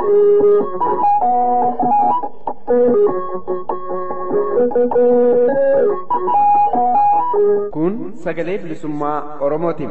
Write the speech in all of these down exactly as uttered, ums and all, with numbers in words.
Kun sagalee bilisummaa Oromootiin.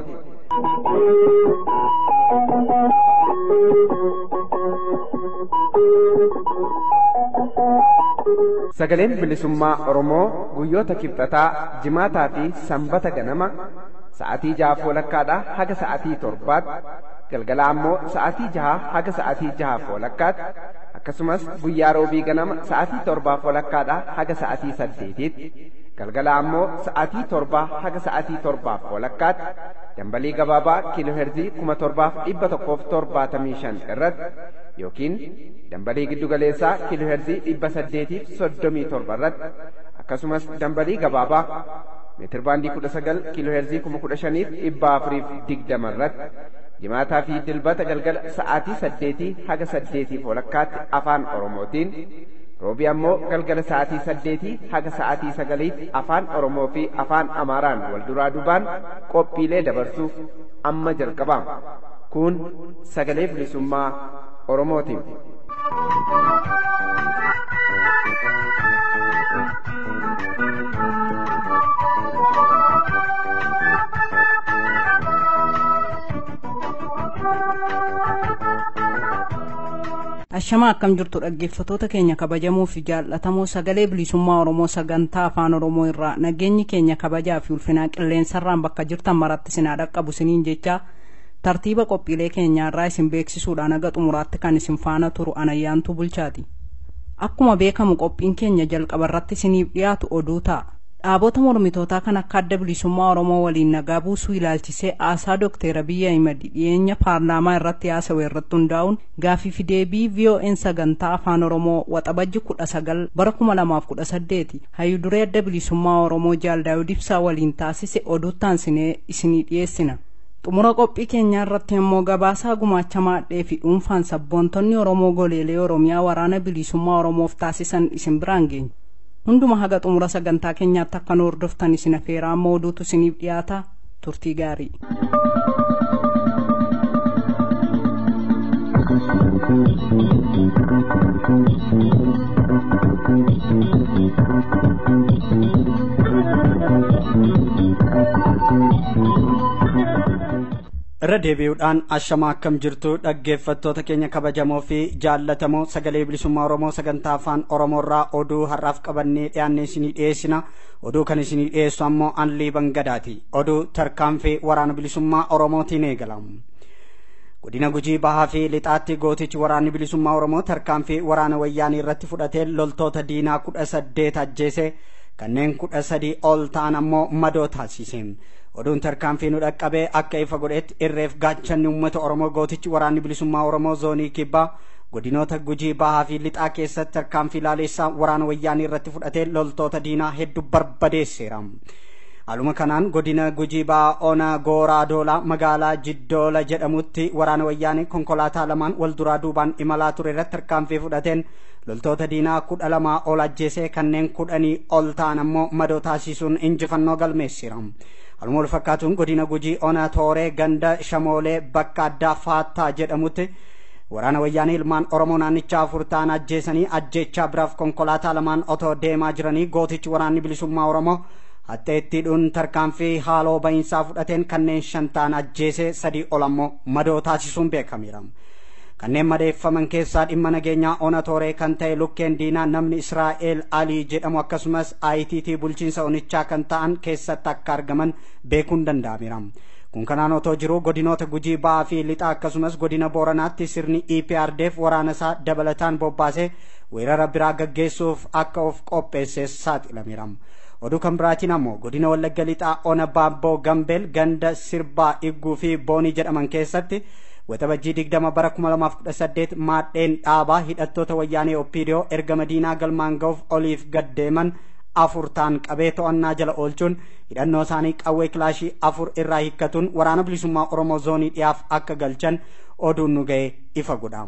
Sagaleen bilisummaa Oromoo guyyoota kibxataa, jimaataa fi sanbata ganama sa'aatii jaha walakkaadhaa haga sa'aatii torbaatti, galgala ammoo sa'aatii jaha haga sa'aatii jaha walakkaatti, akkasumas guyyaa roobii ganama sa'aatii torbaa walakkaadhaa haga sa'aatii saddeetiitti, galgala ammoo sa'aatii torbaa haga sa'aatii torbaa walakkaatti dambalii gabaabaa kiilooherzii kuma torbaaf dhibba tokkoof torbaatamii shan irratti yookiin dambalii giddugaleessaa kiilooherzii dhibba saddeetiif soddomii torba irratti akkasumas dambalii gabaabaa meetir baandii kudha sagal kiilooherzii kuma kudha shaniif dhibba afuriif digdama irratti jimaataa fi dilbata galgala sa'aatii saddeetii haga saddeetiif walakkaatti afaan Oromootiin, roobii ammoo galgala sa'aatii saddeetii haga sa'aatii sagaliitti afaan Oromoo fi afaan Amaaraan wal duraa duubaan qophiilee dabarsuuf amma jalqabama. Kun sagalee bilisummaa Oromootiin. Ashama akkam jirtu dhaggeeffattoota keenya kabajamoo fi jaallatamoo sagalee bilisummaa Oromoo sagantaa afaan Oromoo irraa nageenyi keenya kabajaa fi ulfinaa qilleensarraan bakka jirtan maratti sinaa dhaqqabu siniin jecha tartiiba qophiilee keenyaa irraa isin beeksisuudhaan haga xumuraatti kan isin faana turu Anayyaantuu Bulchaati. Akkuma beekamu qophiin keenya jalqaba irratti isiniif dhiyaatu oduu ta'a. Dhaabota mormitootaa kan akka adda bilisummaa Oromoo waliin nagaa buusuu ilaalchisee haasaa Dookter Abiyyi Ahimad dhiyeenya paarlaamaa irratti haasawee irratti hundaa'uun gaafii fi deebii V O N sagantaa afaan Oromoo waxabajji kudha sagal bara kuma lamaaf kudha saddeeti hayyuu duree adda bilisummaa Oromoo Jaal Daawud Ibsaa waliin taasise oduuttaan sinee isinii dhiyeessina. Xumura qophii keenyaa irratti immoo gabaasaa gumaacha maadhee fi dhuunfaan sabboontonni Oromoo goleelee Oromiyaa waraana bilisummaa Oromoof taasisan isin biraan geenya. Hunduma haga xumura sagantaa keenyaatti akka nu hordoftan isin affeeraa amma oduutu isiniif dhiyaata. Turtii gaarii. irra deebi'uudhaan ashama akkam jirtu dhaggeeffattoota keenya kabajamoo fi jaallatamoo sagalee bilisummaa Oromoo sagantaa afaan Oromoorraa oduu har'aaf qabannee dhiyaannee isinii dhiyeessina. Oduu kan isinii dhiyeessu ammoo Anlii Bangadaati. Oduu tarkaanfii waraana bilisummaa Oromootiin eegalamu. Godina Gujii Bahaa fi Lixaatti gootichi waraanni bilisummaa Oromoo tarkaanfii waraana wayyaanii irratti fudhatee loltoota diinaa kudha saddeet ajjeese, kanneen kudha sadii ol ta'an ammoo madoo taasise. Oduun tarkaanfii nu dhaqqabee akka ifa godhetti irreef gaachanni uummata Oromoo gootichi waraanni bilisummaa Oromoo zoonii kibbaa godinoota Gujii Bahaa fi Lixaa keessatti tarkaanfii laaleessaa waraana wayyaanii irratti fudhatee loltoota diinaa hedduu barbadeesseera. Haaluma kanaan godina Gujii Bahaa Ona Gooraa Doolaa magaalaa Jiddoola jedhamutti waraana wayyaanii konkolaataa lamaan wal duraa duubaan imalaa ture irratti tarkaanfii fudhateen loltoota diinaa kudha lamaa ol ajjeesee kanneen kudhanii ol ta'an ammoo madoo taasisuun injifannoo galmeessiira. Haaluma wal fakkaatuun godina Gujii Ona Tooree ganda Shamoolee bakka addaa Faattaa jedhamutti waraana wayyaanii ilmaan Oromoo naannichaa afur ta'an ajjeesanii ajjeechaa biraaf konkolaataa lamaan otoo deemaa jiranii gootichi waraanni bilisummaa Oromoo hatteettiidhuun tarkaanfii haaloo bahiinsaa fudhateen kanneen shan ta'an ajjeesee sadii ol ammoo madoo taasisuun beekameera. Kanneen madeeffaman keessaa dhimma nageenyaa Ona Tooree kan ta'e Lukkeen Diinaa namni Israa'el Alii jedhamu akkasumas I T T bulchiinsa onichaa kan ta'an keessatti akka argaman beekuun danda'ameera. Kun kanaan otoo jiru godinoota Gujii Bahaa fi Lixaa akkasumas godina Booranaatti sirni E P R D F waraana isaa dabalataan bobbaasee weerara biraa gaggeessuuf akka of qopheesse saaxilameera. Oduu kan biraatiin ammoo godina Wallagga Lixaa Ona Baabboo Gambeel ganda Sirbaa Igguu fi Boonii jedhaman keessatti waxabajjii digdama bara kuma lamaaf kudha saddeet maadheen dhaabaa hidhattoota wayyaanee Oppiidiyoo erga Madiinaa galmaan ga'uuf oliif gaddeeman afur ta'an qabee to'annaa jala oolchuun hidhannoo isaanii qawwee kilaashii afur irraa hiikkatuun waraana bilisummaa Oromoo zoonii dhiyaaf akka galchan oduun nu ga'e ifa godha.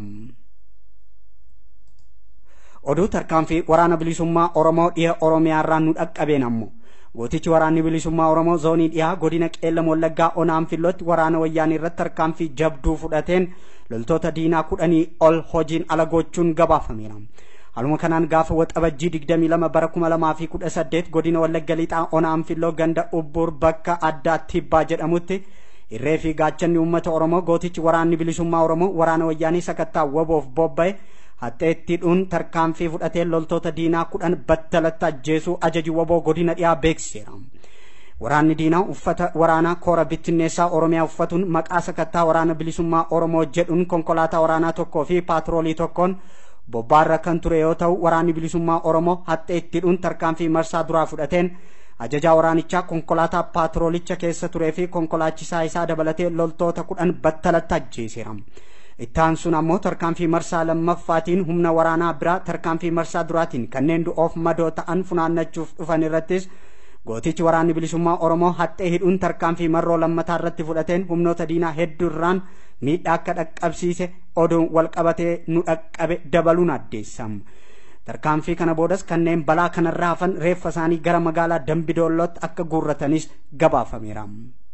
Oduu tarkaanfii waraana bilisummaa Oromoo dhiha Oromiyaarraa nu dhaqqabeen ammoo gootichi waraanni bilisummaa Oromoo zoonii dhiyaa godina Qeellam Wallaggaa Onaan Fillootti waraana wayyaanii irratti tarkaanfii jabduu fudhateen loltoota diinaa kudhanii ol hojiin ala gochuun gabaafameera. Haluma kanaan gaafa waxabajjii digdamii lama bara kuma lamaa fi kudha saddeet godina Wallagga Lixaa Onaan Filloo ganda Ubbuur bakka addaa Tibbaa jedhamutti irree fi gaachanni uummata Oromoo gootichi waraanni bilisummaa Oromoo waraana wayyaanii sakattaa waboof bobba'e haxeettiidhuun tarkaanfii fudhatee loltoota diinaa kudhan battalatti ajjeesuu ajaji waboo godina dhiyaa beeksiseera. Waraanni diinaa uffata waraanaa koora bittinneessaa Oromiyaa uffatuun maqaa sakattaa waraana bilisummaa Oromoo jedhuun konkolaataa waraanaa tokkoo fi paatroolii tokkoon bobbaarra kan ture yoo ta'u waraanni bilisummaa Oromoo haxeettiidhuun tarkaanfii marsaa duraa fudhateen ajajaa waraanichaa konkolaataa paatroolicha keessa turee fi konkolaachisaa isaa dabalatee loltoota kudhan battalatti ajjeeseera. Ittaan sun ammoo tarkaanfii marsaa lammaffaatiin humna waraanaa biraa tarkaanfii marsaa duraatiin kanneen du'oof madoo ta'an funaannachuuf dhufan irrattis gootichi waraanni bilisummaa Oromoo haxee hidhuun tarkaanfii marroo lammataa irratti fudhateen humnoota diinaa hedduu irraan miidhaa akka dhaqqabsiise oduun wal qabatee nu dhaqqabe dabaluun addeessam. Tarkaanfii kana boodas kanneen balaa kanarraa hafan reeffa isaanii gara magaalaa Dambidoollootti akka guurratanis gabaafameera.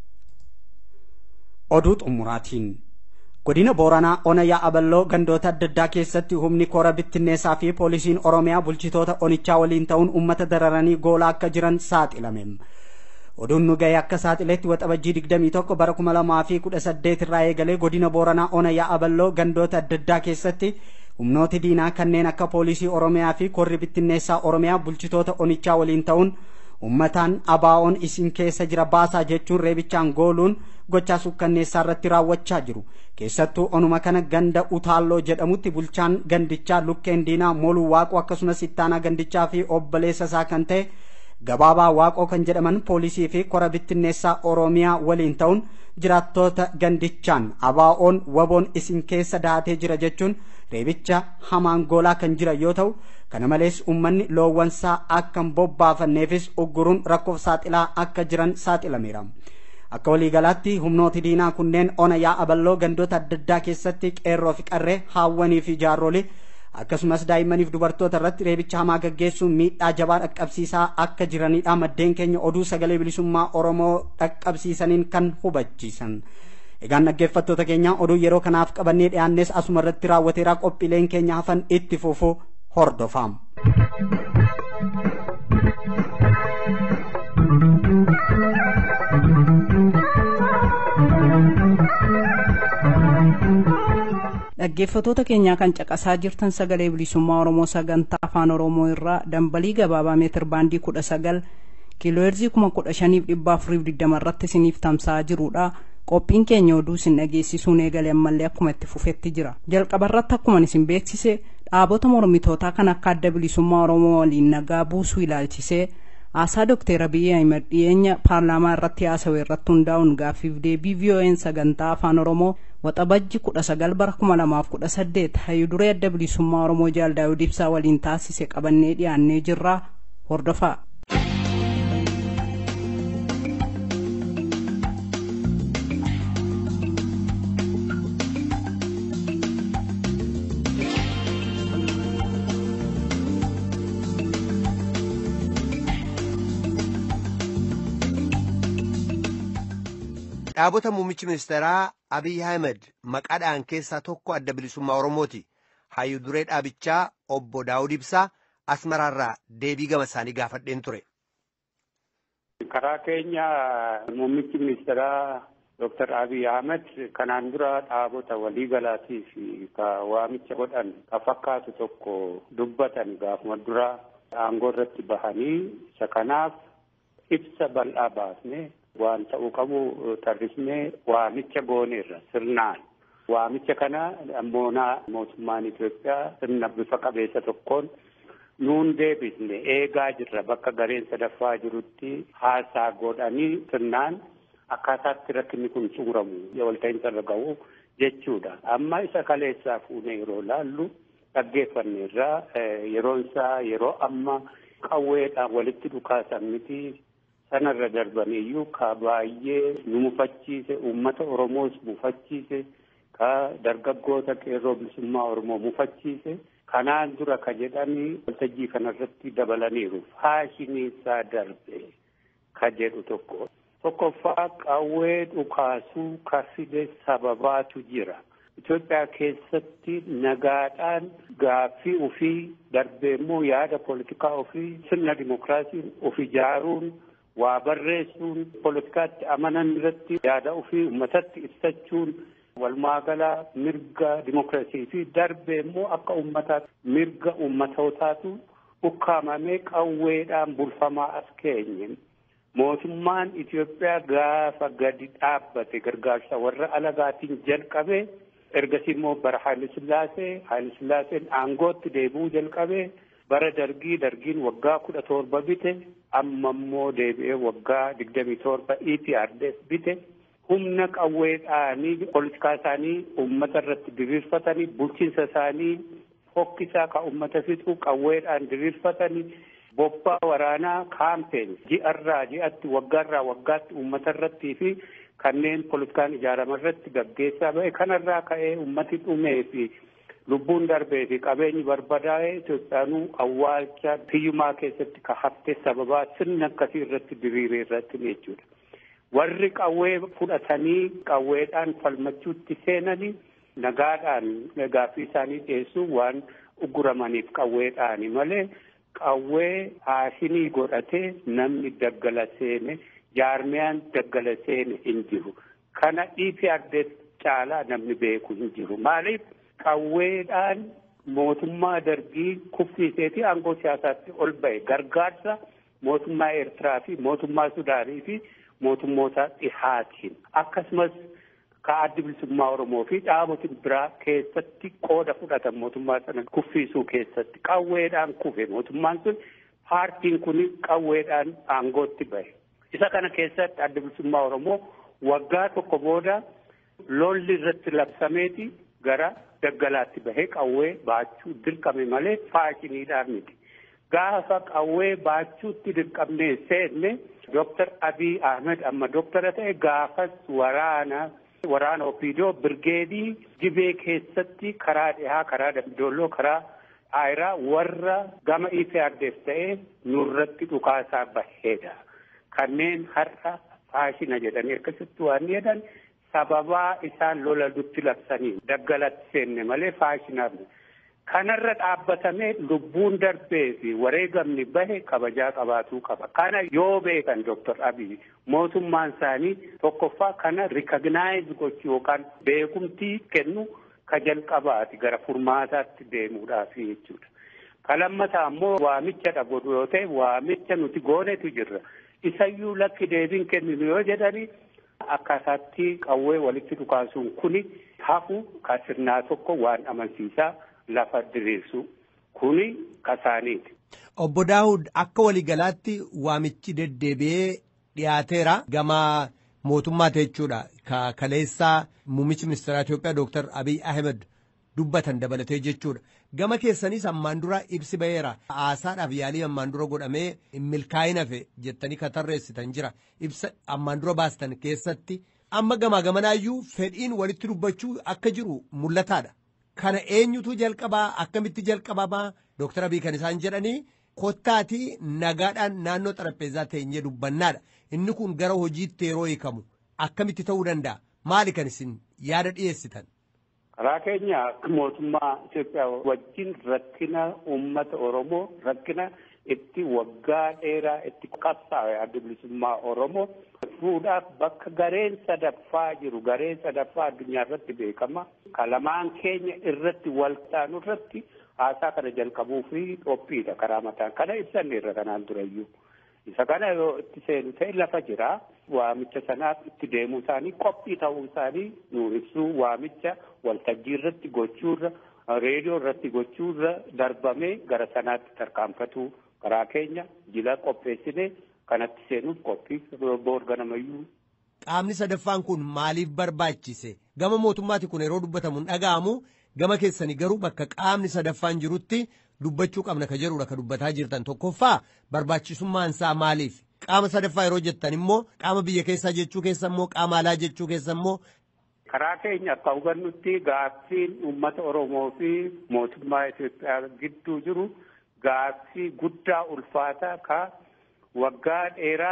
Oduu xumuraatiin godina Booranaa Ona Yaa'aballoo gandoota adda addaa keessatti humni koora bittinneessaa fi poolisiin Oromiyaa bulchitoota onichaa waliin ta'uun uummata dararanii goolaa akka jiran saaxilame. Oduun nu ga'e akka saaxileetti waxabajjii digdamii tokko bara kuma lamaa fi kudha saddeet irraa eegalee godina Booranaa Ona Yaa'aballoo gandoota adda addaa keessatti humnooti diinaa kanneen akka poolisii Oromiyaa fi koorri bittinneessaa Oromiyaa bulchitoota onichaa waliin ta'uun ummataan abaa'oon isin keessa jira baasaa jechuun reebichaan gooluun gochaa sukkanneessaa irratti raawwachaa jiru. Keessattuu onuma kana ganda Utaalloo jedhamutti bulchaan gandichaa Lukkeen Diinaa Moluu Waaqoo akkasumas ittaanaa gandichaa fi obboleessa isaa kan ta'e Gabaabaa Waaqoo kan jedhaman poolisii fi koora bittinneessaa Oromiyaa waliin ta'uun jiraattoota gandichaan abaa'oon waboon isin keessa daatee jira jechuun reebicha hamaan goolaa kan jira yoo ta'u kana malees ummanni loowwansaa akka hin bobbaafanneefis ugguruun rakkoof saaxilaa akka jiran saaxilameera. Akka waliigalaatti humnooti diinaa kunneen Ona Yaa'aballoo gandoota adda addaa keessatti qeerroo fi qarree haawwanii fi jaarrolii akkasumas daa'immaniif dubartoota irratti reebicha hamaa gaggeessuun miidhaa jabaa dhaqqabsiisaa akka jiranidha maddeen keenya oduu sagalee bilisummaa Oromoo dhaqqabsiisaniin kan hubachiisan. Egaan dhaggeeffattoota keenya oduu yeroo kanaaf qabannee dhiyaannes asuma irratti raawwateera qophiileen keenya hafan itti fufuu hordofam. dhaggeeffattoota keenyaa kan caqasaa jirtan sagalee bilisummaa Oromoo sagantaa afaan Oromoo irraa dambalii gabaabaa meetir baandii kudha sagal kiilooheerzii kuma kudha shaniif dhibba afuriif digdama irratti isiniif tamsa'aa jirudha. Qophiin keenya oduu isin dhageessisuun eegalee ammallee akkuma itti fufetti jira. Jalqaba irratti akkuma isin beeksise dhaabota mormitootaa kan akka adda bilisummaa Oromoo waliin nagaa buusuu ilaalchisee haasaa Dookter Abiy Ahmed dhiyeenya paarlaamaa irratti haasawee irratti hundaa'uun gaaffiif deebii V O N sagantaa afaan Oromoo waxabajji kudha sagal bara kuma lamaaf kudha saddeet hayyuu duree adda bilisummaa Oromoo Jaal Daawud Ibsaa waliin taasise qabannee dhiyaannee jirra. Hordofaa. dhaabota muummichi ministeeraa Abiy Ahmed maqaadhaan keessaa tokko adda bilisummaa Oromooti. Hayyuu duree dhaabichaa obbo Daawud Ibsaa Asmaraarraa deebii gama isaanii gaafadheen ture. Karaa keenya muummichi ministeeraa Dookter Abiy Ahmed kanaan dura dhaabota waliigalaatii fi waamicha godhan ka fakkaatu tokko dubbatan gaafuma dura aangoo irratti bahanii isa kanaaf ibsa bal'aa baasne. Waan ta'uu qabu tarrisnee waamicha gooneerra sirnaan. Waamicha kana ammoonaa mootummaan Itoophiyaa sirna bifa qabeessa tokkoon nuun deebisne eegaa jirra bakka gareen sadaffaa jirutti haasaa godhanii sirnaan akkaataatti rakkinni kun xumuramu walta'iinsa irra ga'u jechuudha. Amma isa kaleessaa fuunee yeroo laallu dhaggeeffanneerra yeroon isaa yeroo amma qawweedhaan walitti dhukaasan miti. Sanarra darbaniyyuu ka baay'ee nu mufachiise uummata Oromoos mufachiise ka dargaggoota qeerroo bilisummaa Oromoo mufachiise kanaan dura ka jedhanii waltajjii kanarratti dabalaniiru faashinii isaa darbe ka jedhu tokko. Tokkoffaa qawwee dhukaasuu ka fide sababaatu jira. Itoophiyaa keessatti nagaadhaan gaaffii ofii darbee immoo yaada poolitikaa ofii sirna dimokiraasii of ijaaruun waa barreessuun poolitikaatti amanan irratti yaada ofii uummatatti ibsachuun walumaagalaa mirga dimokiraasii fi darbee immoo akka uummataatti mirga uummatootaatu ukkaamamee qawweedhaan bulfamaa as keenye. Mootummaan Itoophiyaa gaafa gadi dhaabbate gargaarsa warra alagaatiin jalqabee ergasii immoo bara Haayile Sillaasee Haayile Sillaaseen aangootti deebi'uu jalqabee bara dargii dargiin waggaa kudha torba bite amma immoo deebi'ee waggaa digdamii torba E P R D F bite humna qawweedhaanii poolitikaa isaanii uummata irratti diriirfatanii bulchiinsa isaanii fokkisaa ka uummata fixuu qawweedhaan diriirfatanii bobbaa waraanaa kaampeen ji'arraa ji'atti waggaarraa waggaatti uummata irrattii fi kanneen poolitikaan ijaarama irratti gaggeessaa ba'e kanarraa ka'ee uummati dhumee fi lubbuun darbee fi qabeenyi barbadaa'ee Itoophiyaanuu awwaalcha hiyyumaa keessatti ka hafte sababaa sirna akkasii irratti diriiree irratti jechuudha. Warri qawwee fudhatanii qawweedhaan falmachuutti seenanii nagaadhaan gaaffii isaanii dhiyeessuu waan uguramaniif qawweedhaani malee qawwee haashinii godhatee namni daggala seene jaarmiyaan daggala seene hin jiru. Kana E P R D F caalaa namni beeku hin jiru. Maaliif qawweedhaan mootummaa dargii kuffiiseeti aangoo siyaasaatti ol ba'e gargaarsa mootummaa Eertiraa fi mootummaa Sudaanii fi mootummoota dhihaatiin akkasumas ka addi bilisummaa Oromoo fi dhaabotiin biraa keessatti qooda fudhatan mootummaa sana kuffiisuu keessatti qawweedhaan kufe mootummaan sun paartiin kun qawweedhaan aangootti ba'e. Isa kana keessatti addi bilisummaa Oromoo waggaa tokko booda lolli irratti labsameeti gara daggalaatti bahee qawwee baachuu dirqame malee faashiniidhaan miti. Gaafa qawwee baachuutti dirqamnee seenne Doktor Abiy Ahmed amma doktara ta'e gaafas waraana waraana Opiidoo birgeedii Gibee keessatti karaa dhihaa karaa Dambidolloo karaa Aayiraa warra gama E P R D F ta'e nurratti dhukaasaa baheedha. Kanneen har'a faashina jedhanii akkasitti waan jedhan sababaa isaan lola dutti labsanii daggalatti seenne malee faashinaaf kanarra dhaabbatamee lubbuun darbee fi wareegamni bahe kabajaa qabaatuu qaba. Kana yoo beekan Doktor Abiy mootummaan isaanii tokkoffaa kana rikagnaayizii gochuu yookaan beekumtii kennu ka jalqabaati gara furmaataatti deemuudhaaf jechuudha. Ka lammataa immoo waamicha godhu yoo ta'e waamicha nuti goonetu jirra. Isayyuu lakki deebiin kenninu yoo jedhani akkaataatti qawwee walitti dhukaasuun kuni hafu ka sirnaa tokko waan amansiisaa lafa diriirsu kuni kasaaniiti. Obbo Daawud akka waliigalaatti waamichi deddeebi'ee dhiyaateera gama mootummaati jechuudha. Ka kaleessaa muummichi ministeera Itoophiyaa Doktor Abiy Ahmed dubbatan dabalatee jechuudha. Gama keessanis ammaan dura ibsi ba'eera. Haasaadhaaf yaalii ammaan dura godhamee milkaa'ina fe jettanii ka tarreessitan jira. Ibsa ammaan dura baastan keessatti amma gamaa gamanaayyuu fedhiin walitti dubbachuu akka jiru mul'ataadha. Kana eenyutu jalqabaa akkamitti jalqabamaa Doktor Abiy kan isaan jedhanii kottaatii nagaadhaan naannoo xarapheezaa teenyee dubbannaadha. Inni kun gara hojiitti yeroo hiikamu akkamitti ta'uu danda'a? Maali kan isin yaada dhiyeessitan? Karaa keenya mootummaa Itoophiyaa wajjin rakkina uummata Oromoo rakkina itti waggaa dheeraa itti qabsaa'e adda bilisummaa Oromoo fuudhaaf bakka gareen sadaffaa jiru gareen sadaffaa addunyaa irratti beekama kalamaan keenya irratti wal taanu irratti haasaa kana jalqabuu fi qophiidha karaa mataan kana ibsanne irra kanaan durayyuu isa kana yoo itti seenu ta'e lafa jira waamicha sanaaf itti deemuu isaanii qophii ta'uu isaanii nu ibsuu waamicha waltajjii irratti gochuurra reediyoo irratti gochuurra darbamee gara sanaatti tarkaanfatu karaa keenya jila qopheessine kanatti seenuuf qophii boorganamayyuu. Qaamni sadaffaan kun maaliif barbaachise? Gama mootummaati kun yeroo dubbatamu hin dhaga'amu gama keessanii garuu bakka qaamni sadaffaan jirutti dubbachuu qabna ka jedhudha ka dubbataa jirtan. Tokkoffaa barbaachisummaan isaa maaliif? Qaama sadaffaa yeroo jettan immoo qaama biyya keessaa jechuu keessa immoo qaama alaa jechuu keessa immoo. Karaa keenya akka hubannutti gaaffiin uummata Oromoo fi mootummaa Itoophiyaa gidduu jiru gaaffii guddaa ulfaataa ka waggaa dheeraa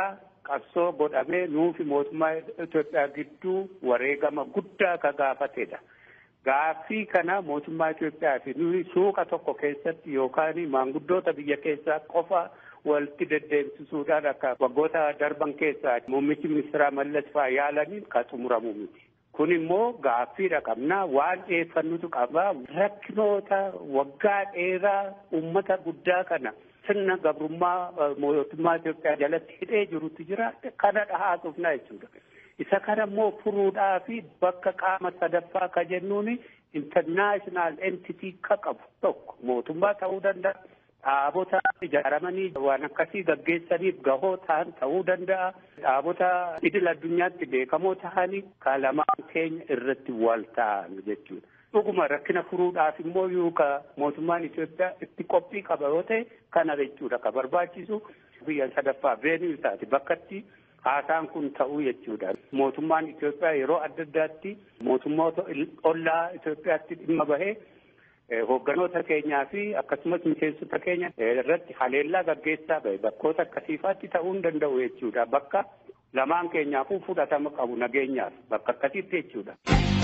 qabsoo godhamee nuufi mootummaa Itoophiyaa gidduu wareegama guddaa ka gaafatedha. Gaaffii kana mootummaa Itoophiyaa fi nuyi suuqa tokko keessatti yookaan maanguddoota biyya keessaa qofa walitti deddeebisuudhaan akka waggoota darban keessaa muummichi ministeeraa Mallas fa'aa yaalaniin ka xumuramu miti. Kun immoo gaaffiidha qabna waan dhiyeeffannutu qaba. Rakkinoota waggaa dheeraa uummata guddaa kana sirna gabrummaa mootummaa Itoophiyaa jalatti hidhee jirutu jira. Kana dhahaasuufna jechuudha. Isa kana immoo furuudhaa fi bakka qaama sadaffaa ka jennuun international entity ka qabu tokko mootummaa ta'uu danda'a. Dhaabota ijaaramanii waan akkasii gaggeessaniif gahoo ta'an ta'uu danda'a. Dhaabota idil addunyaatti beekamoo ta'anii ka lamaan keenya irratti wal ta'an jechuudha. Dhuguma rakkina furuudhaaf immoo yoo ka mootummaan Itoophiyaa itti qophii qaba yoo ta'e kana jechuudha ka barbaachisu biyya sadaffaa veenuu isaati bakkatti haasaan kun ta'uu jechuudha. Mootummaan Itoophiyaa yeroo adda addaatti mootummoota ollaa Itoophiyaatti dhimma bahee hoogganoota keenyaa fi akkasumas miseensota keenya irratti haleellaa gaggeessaa bahe bakkoota akkasiifaatti ta'uu hin danda'u jechuudha. Bakka lamaan keenyaafuu fudhatama qabu nageenyaaf bakka akkasiitti jechuudha.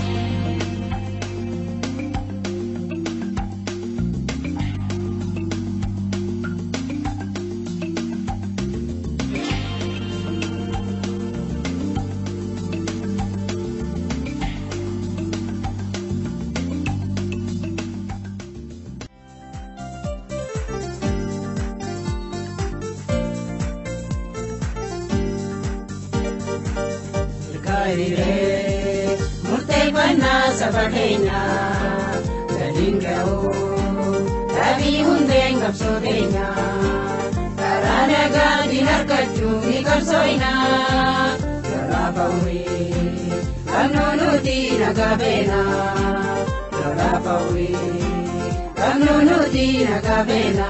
Murteeffannaa saba keenya galiin ga'u dhabii hundeen qabsoo keenya karaa nagaatiin argachuu ni qabsooyna lolaa ba'uuri qabnoo nuti nagaa beena lolaa ba'uuri qabnoo nuti nagaa beena.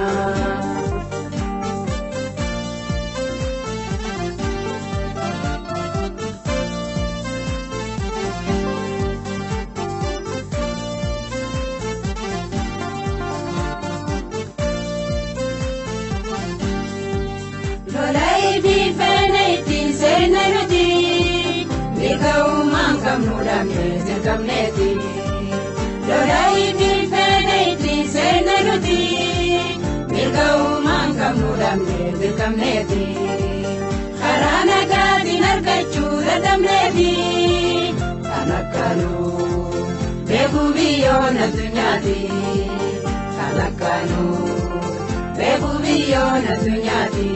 Dirqamneeti lolaayi milfeeneeti seena nuti mirga uumaan qabnu dhabne dirqamneeti karaa nagaatiin argachuu dadhabneeti kan akkanuu beekuu biyyoon addunyaati kan akkanuu beekuu biyyoon addunyaati.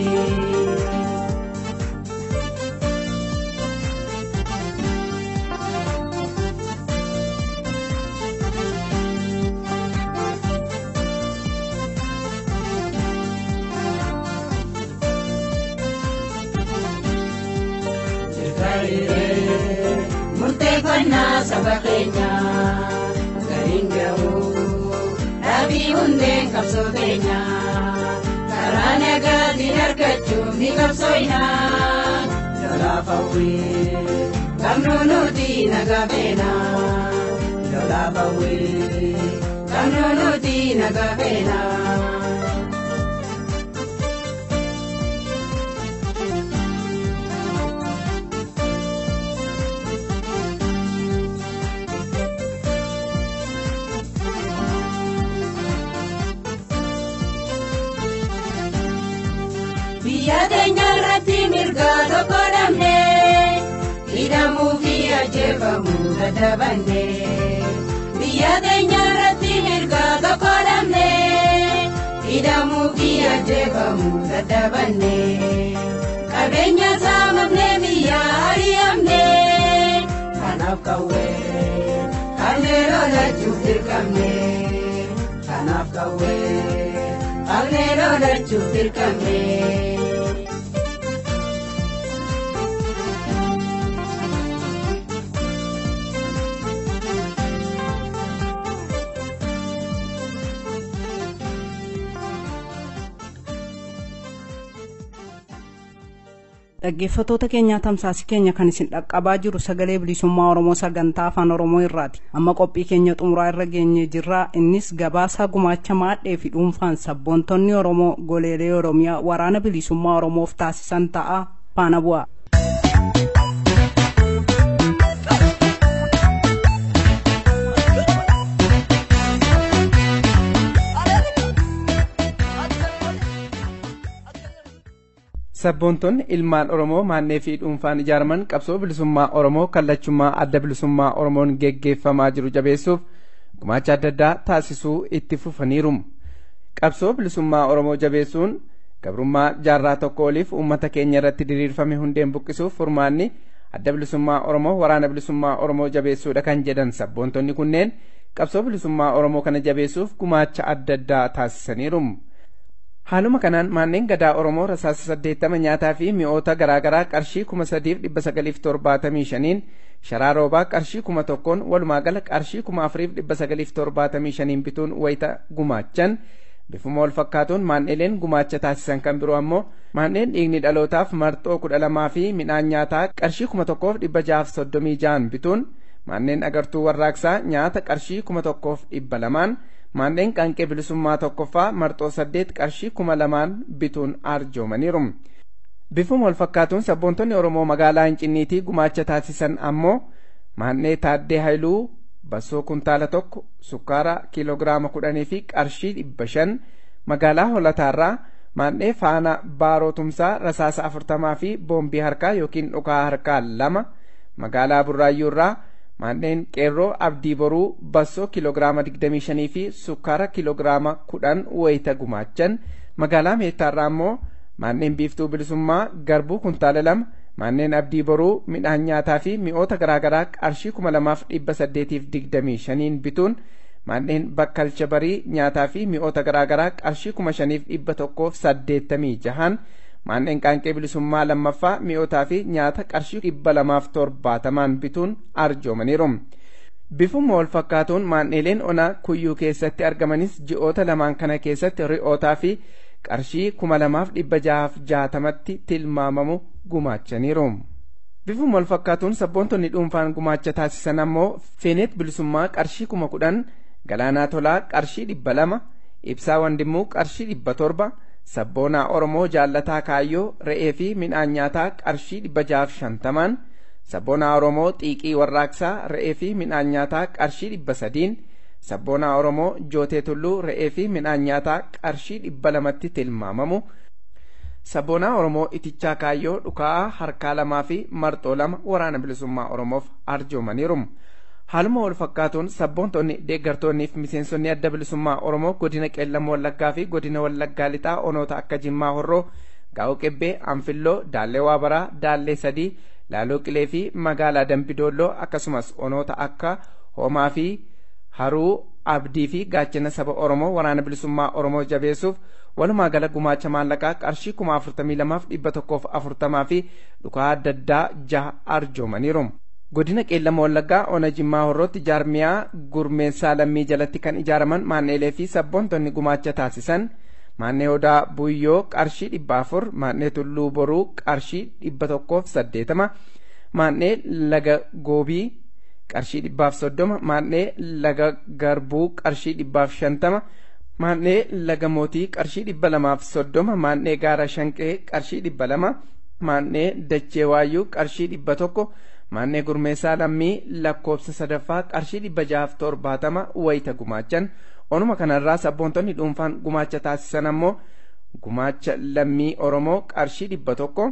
Murteeffannaa saba keenya galiin ga'u dhabii hundeen qabsoo keenya karaa nagaatiin argachuu ni qabsooyna lolaa ba'uuri qabnoo nuti nagaa beena lolaa ba'uuri qabnoo nuti nagaa beena. Biyya irratti mirga tokko dhabne hidhamuu fi ajjeefamuu dadhabanne. Biyya irratti mirga tokko dhabne hidhamuu fi ajjeefamuu dadhabanne. Qabeenya saamamne biyya ari'amne kanaaf qawwee qabnee lolachuuf dirqamne kanaaf qawwee qabnee lolachuuf dirqamne. Dhaggeeffattoota keenyaa tamsaasii keenya kan isin dhaqqabaa jiru sagalee bilisummaa Oromoo sagantaa afaan Oromoo irraati. Amma qophii keenya xumuraa irra geenyee jirra. Innis gabaasaa gumaacha maadhee fi dhuunfaan sabboontonni Oromoo goleelee Oromiyaa waraana bilisummaa Oromoof taasisan ta'a faana bu'aa. Sabboontonni ilmaan Oromoo maannee fi dhuunfaan ijaaraman qabsoo bilisummaa Oromoo kallachummaa adda bilisummaa Oromoon geggeeffamaa jiru jabeessuuf gumaacha adda addaa taasisuu itti fufaniiru. Qabsoo bilisummaa Oromoo jabeessuun gabrummaa jaarraa tokko oliif uummata keenya irratti diriirfame hundeen buqqisuuf furmaanni adda bilisummaa Oromoo waraana bilisummaa Oromoo jabeessuudha kan jedhan sabboontonni kunneen qabsoo bilisummaa Oromoo kana jabeessuuf gumaacha adda addaa taasisaniiru. Haaluma kanaan manneen gadaa Oromoo rasaasa saddeettama nyaataa fi mi'oota garaagaraa qarshii kuma sadiif dhibba sagaliif torbaatamii shaniin sharaa roobaa qarshii kuma tokkoon walumaa gala qarshii kuma afuriif dhibba sagaliif torbaatamii shaniin bituun wayita gumaachan bifuma wal fakkaatuun maanneeleen gumaacha taasisan kan biroo ammoo maanneen dhiigni dhalootaaf marxoo kudha lamaa fi midhaan nyaataa qarshii kuma tokkoof dhibba jaaf soddomii ja'an bituun maanneen agartuu warraaqsaa nyaata qarshii kuma tokkoof dhibba lamaan maanneen qaanqee bilisummaa tokkoffaa marxoo saddeet qarshii kuma lamaan bituun arjoomaniiru. Bifuma wal fakkaatuun sabboontonni Oromoo magaalaa Hincinniitii gumaacha taasisan ammoo maannee Taaddee Haayiluu bassoo kuntaala tokko sukkaara kiiloogiraama kudhanii fi qarshii dhibba shan magaalaa Holataarraa maannee Faana Baarootumsaa rasaasa afurtamaa fi boombii harkaa yookiin dhukaa harkaa lama magaalaa Burraayyuurraa maanneen Qeerroo Abdii Boruu bassoo kiiloogiraama digdamii shanii fi sukkaara kiiloogiraama kudhan wayita gumaachan magaalaa Meettaarraa ammoo maanneen Biiftuu Bilisummaa garbuu kuntaala lama maanneen Abdii Boruu midhaan nyaataa fi mi'oota garaagaraa qarshii kuma lamaaf dhibba saddeetiif digdamii shaniin bituun maanneen Bakkalcha Barii nyaataa fi mi'oota garaagaraa qarshii kuma shaniif dhibba tokkoof saddeettamii jahan maanneen qaanqee bilisummaa lammaffaa mi'ootaa fi nyaata qarshii dhibba lamaaf torbaatamaan bituun arjoomaniiru. Bifuma wal fakkaatuun maanneeleen onaa kuyyuu keessatti argamanis ji'oota lamaan kana keessatti ri'ootaa fi qarshii kuma lamaaf dhibba jahaaf jaatamatti tilmaamamu gumaachaniiru. Bifuma wal fakkaatuun sabboontonni dhuunfaan gumaacha taasisan ammoo Feeneet Bilisummaa qarshii kuma kudhan, Galaanaa Tolaa qarshii dhibba lama, Ibsaa Wandimmuu qarshii dhibba torba, Sabboonaa Oromoo Jaallataa Kaayyoo re'ee fi midhaan nyaataa qarshii dhibba jahaaf shantamaan, Sabboonaa Oromoo Xiiqii Warraaqsaa re'ee fi midhaan nyaataa qarshii dhibba sadiin, Sabboonaa Oromoo Jootee Tulluu re'ee fi midhaan nyaataa qarshii dhibba lamatti tilmaamamu, Sabboonaa Oromoo Itichaa Kaayyoo dhukaa harkaa lamaa fi marxoo lama waraana bilisummaa Oromoof arjoomaniiru. Haaluma wal fakkaatuun sabboontonni deeggartoonnii fi miseensonni adda bilisummaa Oromoo godina Qeellam Wallaggaa fi godina Wallaggaa Lixaa onoota akka Jimmaa Horroo, Gaa'oo Qebbee, Anfilloo, Daallee Waabaraa, Daallee Sadii, Laaloo Qilee fi magaalaa Dambidoolloo akkasumas onoota akka Hoomaa fi Haruu Abdii fi gaachana saba Oromoo waraana bilisummaa Oromoo jabeessuuf walumaa gala gumaacha maallaqaa qarshii kuma afurtamii lamaaf dhibba tokkoof afurtamaa fi dhukaa adda addaa jaha arjoomaniiru. Godina Qeellam Wallaggaa ona Jimmaa Horrootti jaarmiyaa gurmeessaa lammii jalatti kan ijaaraman maanneelee fi sabboontonni gumaacha taasisan maannee Odaa Buyyoo qarshii dhibba afur, maannee Tulluu Boruu qarshii dhibba tokkoof saddeetama, maannee Laga Goobii qarshii dhibbaaf soddoma, maannee Laga Garbuu qarshii dhibbaaf shantama, maannee Laga Mootii qarshii dhibba lamaaf soddoma, maannee Gaara Shanqee qarshii dhibba lama, maannee Dachee Waayyuu qarshii dhibba tokko, maannee Gurmeessaa Lammii lakkoobsa sadaffaa qarshii dhibba jahaaf torbaatama wayita gumaachan. Onuma kanarraa sabboontonni dhuunfaan gumaacha taasisan ammoo gumaacha lammii Oromoo qarshii dhibba tokko,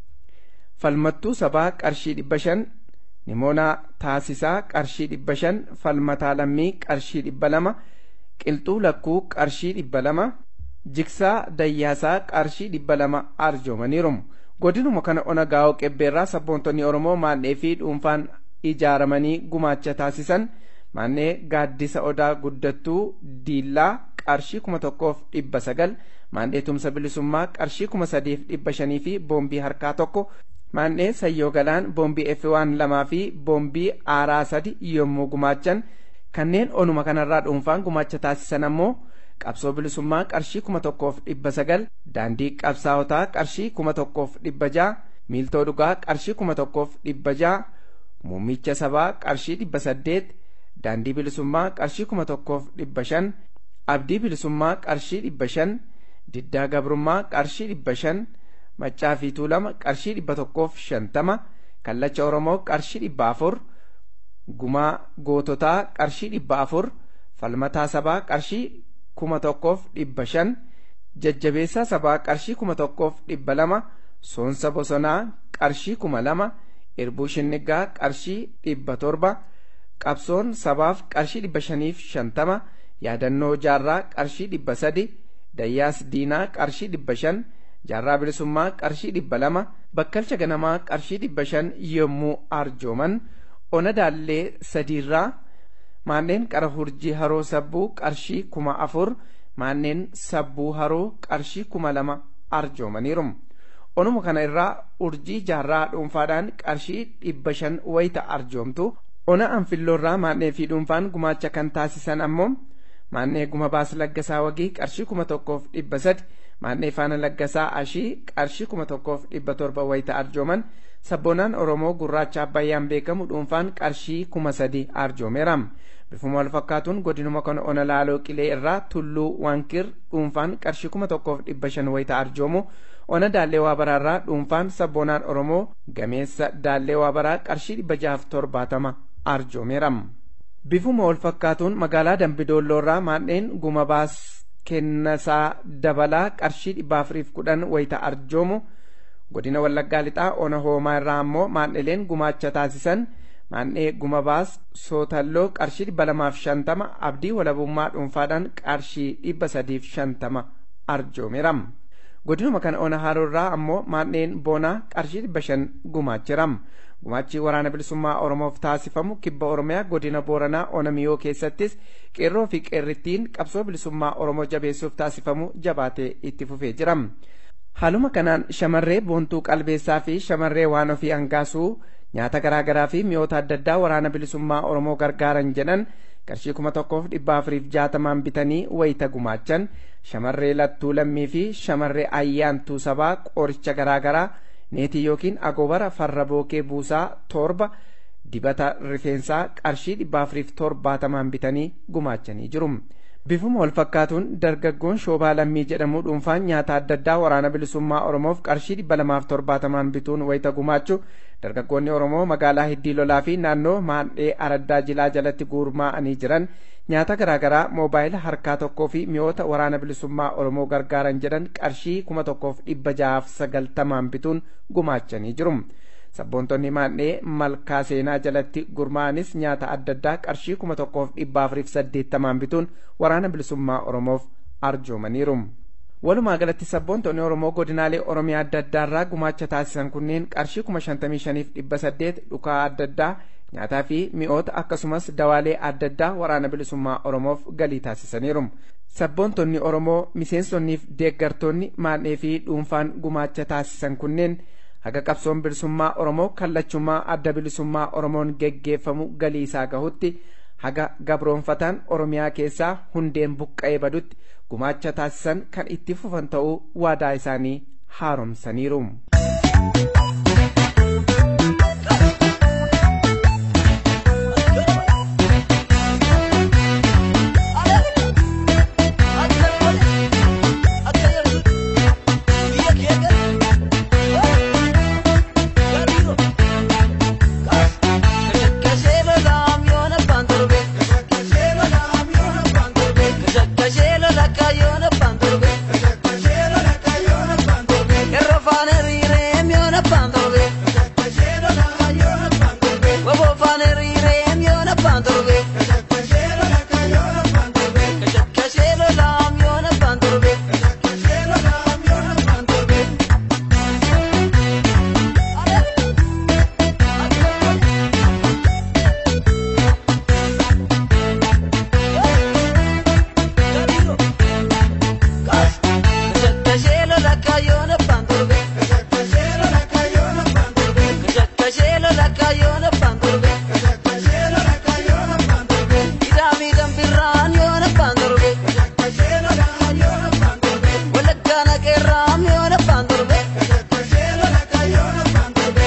falmattuu sabaa qarshii dhibba shan, Nimoonaa Taasisaa qarshii dhibba shan, falmataa lammii qarshii dhibba lama, Qilxuu Lakkuu qarshii dhibba lama, Jiksaa Dayyaasaa qarshii dhibba lama arjoomaniiru. Godinuma kana ona Gaa'oo Qebbeerraa sabboontonni Oromoo maannee fi dhuunfaan ijaaramanii gumaacha taasisan maannee Gaaddisa Odaa Guddattuu Diillaa qarshii kuma tokkoof dhibba sagal, maannee Tumsa Bilisummaa qarshii kuma sadiif dhibba shanii fi boombii harkaa tokko, maannee Sayyoo Galaan boombii F waan lamaa fi boombii aaraa sadi yommuu gumaachan kanneen onuma kanarraa dhuunfaan gumaacha taasisan ammoo Qabsoo Bilisummaa qarshii kuma tokkoof dhibba sagal, Daandii Qabsaawotaa qarshii kuma tokkoof dhibba jaha, Miiltoo Dhugaa qarshii kuma tokkoof dhibba jaha, Muummicha Sabaa qarshii dhibba saddeet, Daandii Bilisummaa qarshii kuma tokkoof dhibba shan, Abdii Bilisummaa qarshii dhibba shan, Diddaa Gabrummaa qarshii dhibba shan, Maccaa fi Tuulama qarshii dhibba tokkoof shantama, Kallacha Oromoo qarshii dhibba afur, Gumaa Goototaa qarshii dhibba afur, Falmataa Sabaa qarshii kuma tokkoof dhibba shan, Jajjabeessaa Sabaa qarshii kuma tokkoof dhibba lama, Soonsa Bosonaa qarshii kuma lama, Irbuu Shinnigaa qarshii dhibba torba, Qabsoon Sabaaf qarshii dhibba shaniif shantama, Yaadannoo Jaarraa qarshii dhibba sadi, Dayyaas Diinaa qarshii dhibba shan, Jaarraa Bilisummaa qarshii dhibba lama, Bakkalcha Ganamaa qarshii dhibba shan yommuu arjooman, Ona Daallee sadiirraa Maanneen Qara Hurjii Haroo Sabbuu qarshii kuma afur, Maanneen Sabbuu Haroo qarshii kuma lama arjoomaniiru. Onuma kana irraa Urjii Jaarraa dhuunfaadhaan qarshii dhibba shan wayita arjoomtu. Ona Anfilloorraa maannee fi dhuunfaan gumaacha kan taasisan ammoo maannee Guma Baas Laggasaa Wagii qarshii kuma tokkoof dhibba sadi, maannee Faana Laggasaa Ashii qarshii kuma tokkoof dhibba torba wayita arjooman. Sabboonaan Oromoo Gurraacha Abbayyaan beekamu dhuunfaan qarshii kuma sadi arjoomeera. Bifuma wal fakkaatuun godinuma kana Ona Laaloo Qilee irraa Tulluu Wankir dhuunfaan qarshii kuma tokkoof dhibba shan wayita arjoomu. Ona Daallee Waabaraarraa dhuunfaan sabboonaan Oromoo Gameessa Daallee Waabaraa qarshii dhibba jahaaf torbaatama arjoomeera. Bifuma wal fakkaatuun magaalaa Dambidoolloorraa maanneen Guma Baas Kennasaa Dabalaa qarshii dhibba afuriif kudhan wayita arjoomu. Godina Wallaggaa Lixaa Ona Hoomaa irraa ammoo maanneleen gumaacha taasisan maannee Guma Baas Sootalloo qarshii dhibba lamaaf shantama, Abdii Walabummaa dhuunfaadhaan qarshii dhibba sadiif shantama arjoomeera. Godinuma kana Ona Haroo irraa ammoo maanneen Boonaa qarshii dhibba shan gumaacheera. Gumaachi waraana bilisummaa Oromoof taasifamu kibba Oromiyaa godina Booranaa Ona Miyoo keessattis qeerroo fi qeerrittiin qabsoo bilisummaa Oromoo jabeessuuf taasifamu jabaatee itti fufee jira. Haaluma kanaan shamarree Boontuu Qalbeessaa fi shamarree waan ofii hangaasuu nyaata garaa garaa fi mi'oota adda addaa waraana bilisummaa Oromoo gargaaran jedhan qarshii kuma tokkoof dhibba afuriif jaatamaan bitanii wayita gumaachan. Shamarree Lattuu Lammii fi shamarree Ayyaantuu Sabaa qoricha garaa garaa neetii yookiin agoobara farra bookee buusaa torba, dibata rifeensaa qarshii dhibba afuriif torbaatamaan bitanii gumaachanii jiru. Bifuma wal fakkaatuun dargaggoon Shoobaa Lammii jedhamu dhuunfaan nyaata adda addaa waraana bilisummaa Oromoof qarshii dhibba lamaaf torbaatamaan bituun wayita gumaachu. Dargaggoonni Oromoo magaalaa Hiddii Lolaa fi naannoo Maandhee Araddaa Jilaa jalatti gurmaa'anii jiran nyaata garaa garaa moobaayila harkaa tokkoo fi mi'oota waraana bilisummaa Oromoo gargaaran jedhan qarshii kuma tokkoof dhibba jahaaf sagaltamaan bituun gumaachanii jiru. Sabboontonni Maandhee Malkaa Seenaa jalatti gurmaa'anis nyaata adda addaa qarshii kuma tokkoof dhibba afuriif saddeettamaan bituun waraana bilisummaa Oromoof arjoomaniiru. Walumaa galatti sabboontonni Oromoo godinaalee Oromiyaa adda addaarraa gumaacha taasisan kunneen qarshii kuma shantamii shaniif dhibba saddeet dhukaa adda addaa nyaataa fi mi'oota akkasumas dawaalee adda addaa waraana bilisummaa Oromoof galii taasisaniiru. Sabboontonni Oromoo miseensonniif deeggartoonni Maandhee fi dhuunfaan gumaacha taasisan kunneen haga qabsoon bilisummaa Oromoo kallachummaa adda bilisummaa Oromoon geggeeffamu galii isaa gahutti haga gabroonfataan Oromiyaa keessaa hundeen buqqa'ee badutti gumaacha taasisan kan itti fufan ta'uu waadaa isaanii haaromsaniiru.